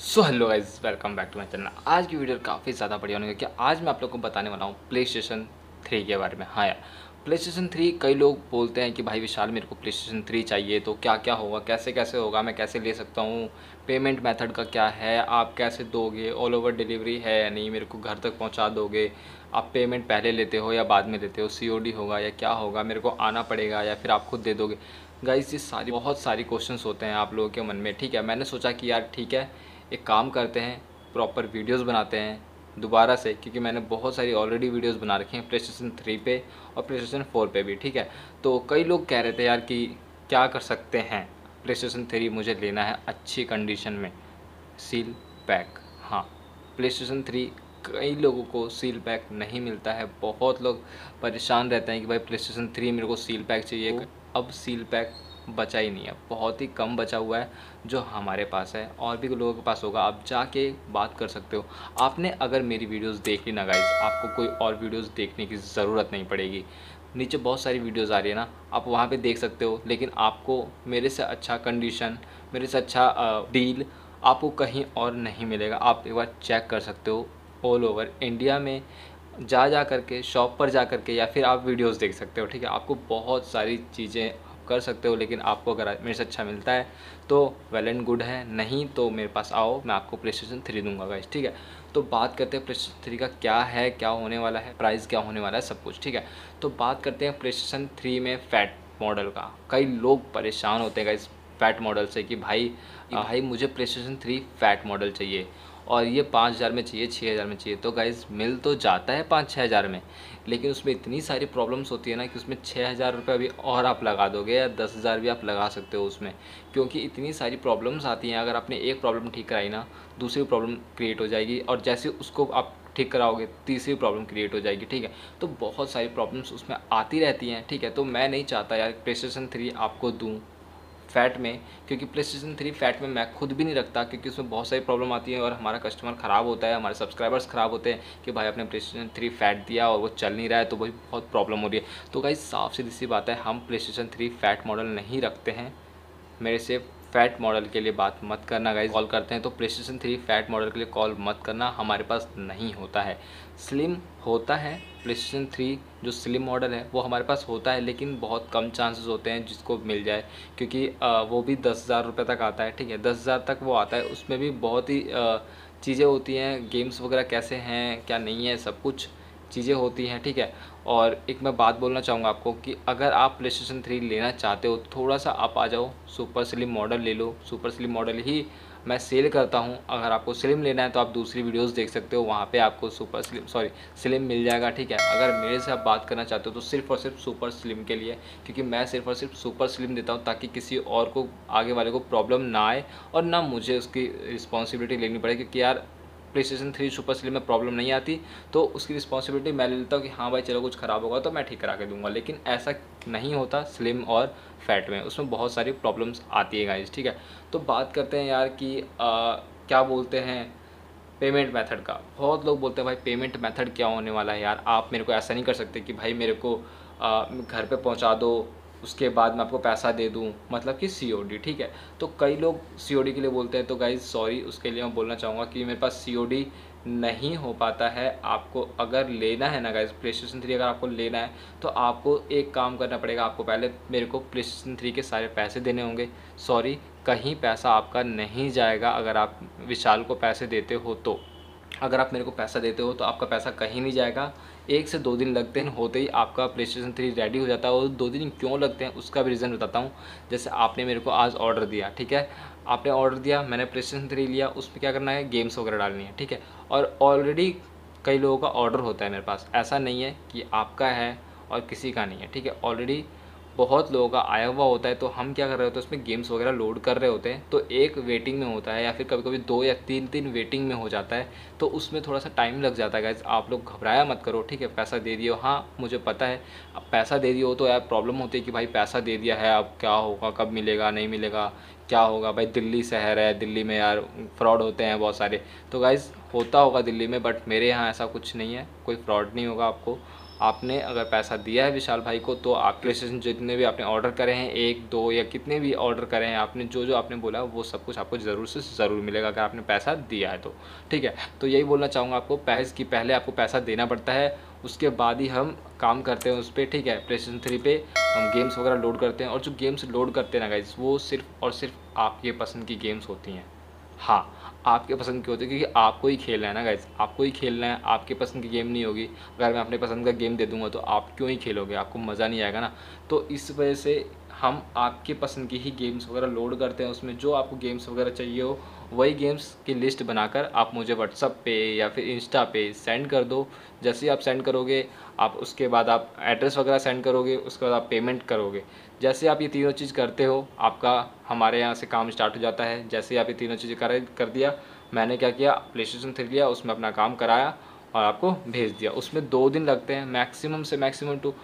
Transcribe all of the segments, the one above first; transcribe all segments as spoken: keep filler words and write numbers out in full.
So hello guys, welcome back to my channel. आज की video काफ़ी ज़्यादा बढ़िया होने कि आज मैं आप लोगों को बताने वाला हूँ प्ले स्टेशन थ्री के बारे में। हाँ यार, प्ले स्टेशन थ्री कई लोग बोलते हैं कि भाई विशाल मेरे को प्ले स्टेशन थ्री चाहिए, तो क्या क्या होगा, कैसे कैसे होगा, मैं कैसे ले सकता हूँ, पेमेंट मेथड का क्या है, आप कैसे दोगे, ऑल ओवर डिलीवरी है या नहीं, मेरे को घर तक पहुँचा दोगे, आप पेमेंट पहले लेते हो या बाद में लेते हो, सी ओ डी होगा या क्या होगा, मेरे को आना पड़ेगा या फिर आप खुद दे दोगे। गाइस ये सारी बहुत सारी क्वेश्चंस होते हैं आप लोगों के मन में। ठीक है, मैंने सोचा कि यार ठीक है, एक काम करते हैं, प्रॉपर वीडियोस बनाते हैं दोबारा से, क्योंकि मैंने बहुत सारी ऑलरेडी वीडियोस बना रखी हैं प्ले स्टेशन थ्री पे और प्ले स्टेशन फोर पे भी। ठीक है, तो कई लोग कह रहे थे यार कि क्या कर सकते हैं, प्ले स्टेशन थ्री मुझे लेना है अच्छी कंडीशन में, सील पैक। हाँ, प्ले स्टेशन थ्री कई लोगों को सील पैक नहीं मिलता है, बहुत लोग परेशान रहते हैं कि भाई प्ले स्टेशन थ्री मेरे को सील पैक चाहिए। अब सील पैक बचा ही नहीं है, बहुत ही कम बचा हुआ है जो हमारे पास है, और भी लोगों के पास होगा, आप जाके बात कर सकते हो। आपने अगर मेरी वीडियोस देख ली ना गाइज, आपको कोई और वीडियोस देखने की ज़रूरत नहीं पड़ेगी। नीचे बहुत सारी वीडियोस आ रही है ना, आप वहाँ पे देख सकते हो, लेकिन आपको मेरे से अच्छा कंडीशन, मेरे से अच्छा डील आपको कहीं और नहीं मिलेगा। आप एक बार चेक कर सकते हो, ऑल ओवर इंडिया में जा जा करके, शॉप पर जा करके, या फिर आप वीडियोस देख सकते हो। ठीक है, आपको बहुत सारी चीज़ें कर सकते हो, लेकिन आपको अगर मेरे से अच्छा मिलता है तो वेल एंड गुड है, नहीं तो मेरे पास आओ, मैं आपको प्ले स्टेशन थ्री दूँगा गाइस। ठीक है, तो बात करते हैं प्ले स्टेशन थ्री का क्या है, क्या होने वाला है, प्राइस क्या होने वाला है, सब कुछ। ठीक है, तो बात करते हैं प्ले स्टेशन थ्री में फैट मॉडल का। कई लोग परेशान होते हैं गाइस फैट मॉडल से कि भाई भाई मुझे PlayStation three fat model चाहिए और ये पाँच हज़ार में चाहिए, छः हज़ार में चाहिए। तो गाइज़ मिल तो जाता है पाँच छः हज़ार में, लेकिन उसमें इतनी सारी प्रॉब्लम्स होती है ना कि उसमें छः हज़ार रुपये भी और आप लगा दोगे या दस हज़ार भी आप लगा सकते हो उसमें, क्योंकि इतनी सारी प्रॉब्लम्स आती हैं। अगर आपने एक प्रॉब्लम ठीक कराई ना, दूसरी प्रॉब्लम क्रिएट हो जाएगी, और जैसे उसको आप ठीक कराओगे तीसरी प्रॉब्लम क्रिएट हो जाएगी। ठीक है, तो बहुत सारी प्रॉब्लम्स उसमें आती रहती हैं। ठीक है, तो मैं नहीं चाहता यार प्ले स्टेशन थ्री आपको दूँ फैट में, क्योंकि प्ले स्टेशन थ्री फैट में मैं खुद भी नहीं रखता, क्योंकि उसमें बहुत सारी प्रॉब्लम आती है और हमारा कस्टमर ख़राब होता है, हमारे सब्सक्राइबर्स ख़राब होते हैं कि भाई आपने प्ले स्टेशन थ्री फैट दिया और वो चल नहीं रहा है, तो वही बहुत प्रॉब्लम हो रही है। तो गाइस साफ सीधी सी बात है, हम PlayStation three fat model नहीं रखते हैं। मेरे से फैट मॉडल के लिए बात मत करना गाइस, कॉल करते हैं तो PlayStation three fat model के लिए कॉल मत करना, हमारे पास नहीं होता है। स्लिम होता है प्ले स्टेशन थ्री, जो स्लिम मॉडल है वो हमारे पास होता है, लेकिन बहुत कम चांसेस होते हैं जिसको मिल जाए, क्योंकि वो भी दस हज़ार रुपये तक आता है। ठीक है, दस हज़ार तक वो आता है, उसमें भी बहुत ही चीज़ें होती हैं, गेम्स वगैरह कैसे हैं क्या नहीं है, सब कुछ चीज़ें होती हैं। ठीक है, और एक मैं बात बोलना चाहूँगा आपको कि अगर आप प्ले स्टेशन थ्री लेना चाहते हो, थोड़ा सा आप आ जाओ, सुपर स्लिम मॉडल ले लो। सुपर स्लिम मॉडल ही मैं सेल करता हूँ। अगर आपको स्लिम लेना है तो आप दूसरी वीडियोस देख सकते हो, वहाँ पे आपको सुपर स्लिम सॉरी स्लिम मिल जाएगा। ठीक है, अगर मेरे से आप बात करना चाहते हो तो सिर्फ और सिर्फ सुपर स्लिम के लिए, क्योंकि मैं सिर्फ और सिर्फ सुपर स्लिम देता हूँ, ताकि किसी और को, आगे वाले को प्रॉब्लम ना आए और ना मुझे उसकी रिस्पॉन्सिबिलिटी लेनी पड़े, क्योंकि यार PlayStation three super slim में प्रॉब्लम नहीं आती तो उसकी रिस्पॉन्सिबिलिटी मैं ले लेता हूँ कि हाँ भाई चलो कुछ ख़राब होगा तो मैं ठीक करा के दूंगा, लेकिन ऐसा नहीं होता स्लिम और फैट में, उसमें बहुत सारी प्रॉब्लम्स आती है गाइस। ठीक है, तो बात करते हैं यार कि आ, क्या बोलते हैं पेमेंट मेथड का। बहुत लोग बोलते हैं भाई पेमेंट मेथड क्या होने वाला है यार, आप मेरे को ऐसा नहीं कर सकते कि भाई मेरे को आ, घर पे पहुंचा दो, उसके बाद मैं आपको पैसा दे दूं, मतलब कि सी ओ डी। ठीक है, तो कई लोग सी ओ डी के लिए बोलते हैं, तो गाइज सॉरी, उसके लिए मैं बोलना चाहूँगा कि मेरे पास सी ओ डी नहीं हो पाता है। आपको अगर लेना है ना गाइज प्ले स्टेशन थ्री, अगर आपको लेना है तो आपको एक काम करना पड़ेगा, आपको पहले मेरे को प्ले स्टेशन थ्री के सारे पैसे देने होंगे। सॉरी, कहीं पैसा आपका नहीं जाएगा अगर आप विशाल को पैसे देते हो तो। अगर आप मेरे को पैसा देते हो तो आपका पैसा कहीं नहीं जाएगा। एक से दो दिन लगते हैं, होते ही आपका प्ले स्टेशन थ्री रेडी हो जाता है। और दो दिन क्यों लगते हैं उसका भी रीज़न बताता हूँ। जैसे आपने मेरे को आज ऑर्डर दिया, ठीक है, आपने ऑर्डर दिया, मैंने प्ले स्टेशन थ्री लिया, उसमें क्या करना है, गेम्स वगैरह डालनी है। ठीक है, और ऑलरेडी कई लोगों का ऑर्डर होता है मेरे पास, ऐसा नहीं है कि आपका है और किसी का नहीं है। ठीक है, ऑलरेडी बहुत लोगों का आया हुआ होता है, तो हम क्या कर रहे होते हैं, उसमें गेम्स वगैरह लोड कर रहे होते हैं, तो एक वेटिंग में होता है या फिर कभी कभी दो या तीन तीन वेटिंग में हो जाता है, तो उसमें थोड़ा सा टाइम लग जाता है गाइज। आप लोग घबराया मत करो, ठीक है, पैसा दे दियो, हाँ मुझे पता है, अब पैसा दे दियो तो यार प्रॉब्लम होती है कि भाई पैसा दे दिया है, अब क्या होगा, कब मिलेगा, नहीं मिलेगा, क्या होगा। भाई दिल्ली शहर है, दिल्ली में यार फ्रॉड होते हैं बहुत सारे, तो गाइज़ होता होगा दिल्ली में, बट मेरे यहाँ ऐसा कुछ नहीं है, कोई फ्रॉड नहीं होगा आपको। आपने अगर पैसा दिया है विशाल भाई को तो आप प्ले स्टेशन जितने भी आपने ऑर्डर करे हैं, एक दो या कितने भी ऑर्डर करे हैं आपने, जो जो आपने बोला वो सब कुछ आपको ज़रूर से ज़रूर मिलेगा अगर आपने पैसा दिया है तो, ठीक है। तो यही बोलना चाहूँगा आपको, पैस की पहले आपको पैसा देना पड़ता है, उसके बाद ही हम काम करते हैं उस पर, ठीक है। प्ले स्टेशन थ्री पे हम गेम्स वगैरह लोड करते हैं, और जो गेम्स लोड करते हैं ना गाइस, वो सिर्फ और सिर्फ आपके पसंद की गेम्स होती हैं। हाँ, आपके पसंद की होती है, क्योंकि आपको ही खेलना है ना गाइस, आपको ही खेलना है, आपके पसंद की गेम नहीं होगी। अगर मैं अपने पसंद का गेम दे दूंगा तो आप क्यों ही खेलोगे, आपको मज़ा नहीं आएगा ना। तो इस वजह से हम आपके पसंद की ही गेम्स वगैरह लोड करते हैं, उसमें जो आपको गेम्स वगैरह चाहिए हो वही गेम्स की लिस्ट बनाकर आप मुझे व्हाट्सअप पे या फिर इंस्टा पे सेंड कर दो। जैसे ही आप सेंड करोगे, आप उसके बाद आप एड्रेस वगैरह सेंड करोगे, उसके बाद आप पेमेंट करोगे। जैसे आप ये तीनों चीज़ करते हो, आपका हमारे यहाँ से काम स्टार्ट हो जाता है। जैसे ही आप ये तीनों चीज़ें कर कर दिया, मैंने क्या किया, प्ले स्टेशन थ्री लिया, उसमें अपना काम कराया और आपको भेज दिया। उसमें दो दिन लगते हैं मैक्सिमम से मैक्सिमम टू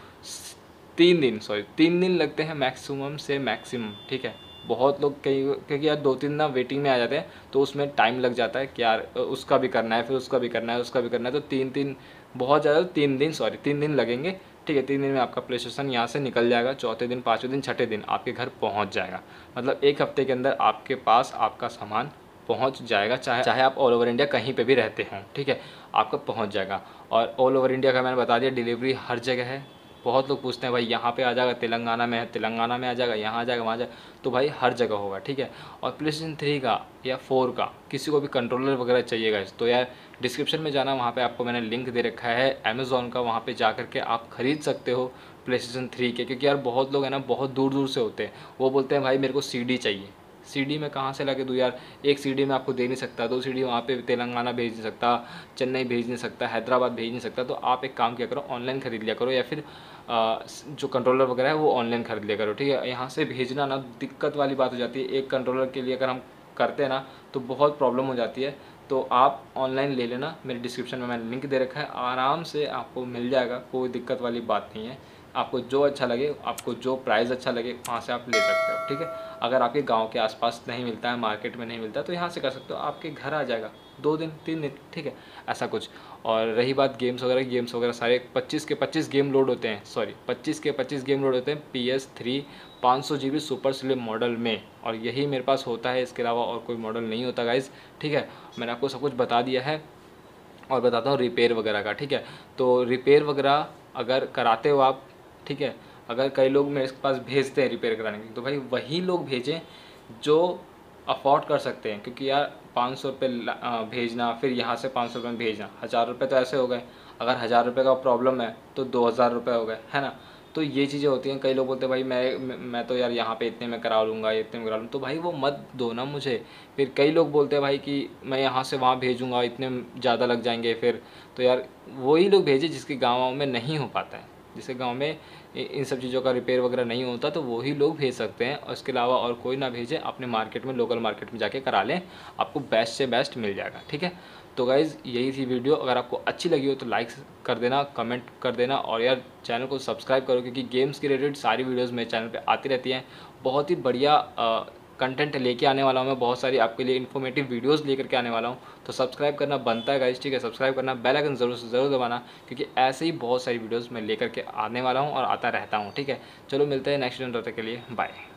तीन दिन सॉरी तीन दिन लगते हैं मैक्सिमम से मैक्सिमम, ठीक है। बहुत लोग कई, क्योंकि यार दो तीन ना वेटिंग में आ जाते हैं तो उसमें टाइम लग जाता है कि यार उसका भी करना है, फिर उसका भी करना है, उसका भी करना है, तो तीन तीन बहुत ज़्यादा तीन दिन सॉरी तीन दिन लगेंगे, ठीक है। तीन दिन में आपका प्ले स्टेशन यहाँ से निकल जाएगा, चौथे दिन, पाँचवें दिन, छठे दिन आपके घर पहुँच जाएगा। मतलब एक हफ्ते के अंदर आपके पास आपका सामान पहुंच जाएगा, चाहे चाहे आप ऑल ओवर इंडिया कहीं पे भी रहते हों, ठीक है, आपका पहुंच जाएगा। और ऑल ओवर इंडिया का मैंने बता दिया, डिलीवरी हर जगह है। बहुत लोग पूछते हैं भाई यहाँ पे आ जाएगा, तेलंगाना में है, तेलंगाना में आ जाएगा, यहाँ आ जाएगा, वहाँ जाएगा, तो भाई हर जगह होगा, ठीक है। और प्ले स्टेशन थ्री का या फोर का किसी को भी कंट्रोलर वगैरह चाहिएगा तो यार डिस्क्रिप्शन में जाना, वहाँ पे आपको मैंने लिंक दे रखा है अमेज़ॉन का, वहाँ पे जा करके आप ख़रीद सकते हो प्ले स्टेशन थ्री के। क्योंकि यार बहुत लोग हैं ना, बहुत दूर दूर से होते हैं, वो बोलते हैं भाई मेरे को सीडी चाहिए। सीडी में कहाँ से लाके दूँ यार, एक सीडी में आपको दे नहीं सकता, दो सीडी वहाँ पे तेलंगाना भेज नहीं सकता, चेन्नई भेज नहीं सकता, हैदराबाद भेज नहीं सकता। तो आप एक काम किया करो, ऑनलाइन ख़रीद लिया करो, या फिर आ, जो कंट्रोलर वगैरह है वो ऑनलाइन ख़रीद लिया करो, ठीक है। यहाँ से भेजना ना दिक्कत वाली बात हो जाती है, एक कंट्रोलर के लिए अगर हम करते हैं ना तो बहुत प्रॉब्लम हो जाती है। तो आप ऑनलाइन ले लेना, मेरे डिस्क्रिप्शन में मैंने लिंक दे रखा है, आराम से आपको मिल जाएगा, कोई दिक्कत वाली बात नहीं है। आपको जो अच्छा लगे, आपको जो प्राइस अच्छा लगे, वहाँ से आप ले सकते हो, ठीक है। अगर आपके गांव के आसपास नहीं मिलता है, मार्केट में नहीं मिलता है, तो यहाँ से कर सकते हो, आपके घर आ जाएगा दो दिन तीन दिन, ठीक है, ऐसा कुछ। और रही बात गेम्स वगैरह, गेम्स वगैरह सारे पच्चीस के पच्चीस गेम लोड होते हैं, सॉरी पच्चीस के पच्चीस गेम लोड होते हैं पी एस थ्री पाँच सौ G B super slim model में, और यही मेरे पास होता है, इसके अलावा और कोई मॉडल नहीं होता गाइज़, ठीक है। मैंने आपको सब कुछ बता दिया है। और बताता हूँ रिपेयर वगैरह का, ठीक है। तो रिपेयर वगैरह अगर कराते हो आप, ठीक है, अगर कई लोग मेरे पास भेजते हैं रिपेयर कराने के लिए, तो भाई वही लोग भेजें जो अफोर्ड कर सकते हैं। क्योंकि यार पाँच सौ रुपये भेजना, फिर यहाँ से पाँच सौ रुपये में भेजना, हज़ार रुपये तो ऐसे हो गए। अगर हज़ार रुपये का प्रॉब्लम है तो दो हज़ार रुपये हो गए, है ना। तो ये चीज़ें होती हैं। कई लोग बोलते हैं भाई मैं मैं तो यार यहाँ पे इतने में करा लूँगा, इतने में करा लूँ, तो भाई वो मत दो ना मुझे। फिर कई लोग बोलते हैं भाई कि मैं यहाँ से वहाँ भेजूँगा, इतने ज़्यादा लग जाएंगे, फिर तो यार वही लोग भेजें जिसके गाँव में नहीं हो पाता है, जिसके गांव में इन सब चीज़ों का रिपेयर वगैरह नहीं होता, तो वही लोग भेज सकते हैं। और इसके अलावा और कोई ना भेजे, अपने मार्केट में, लोकल मार्केट में जाके करा लें, आपको बेस्ट से बेस्ट मिल जाएगा, ठीक है। तो गाइज़ यही थी वीडियो, अगर आपको अच्छी लगी हो तो लाइक कर देना, कमेंट कर देना, और यार चैनल को सब्सक्राइब करो, क्योंकि गेम्स की रिलेटेड सारी वीडियोज़ मेरे चैनल पर आती रहती हैं। बहुत ही बढ़िया कंटेंट लेके आने वाला हूँ मैं, बहुत सारी आपके लिए इन्फॉर्मेटिव वीडियोस लेकर के आने वाला हूँ। तो सब्सक्राइब करना बनता है गाइस, ठीक है। सब्सक्राइब करना, बेल आइकन ज़रूर से ज़रूर दबाना, क्योंकि ऐसे ही बहुत सारी वीडियोस मैं लेकर के आने वाला हूँ और आता रहता हूँ, ठीक है। चलो मिलते हैं नेक्स्ट वीडियो, तब तक के लिए बाय।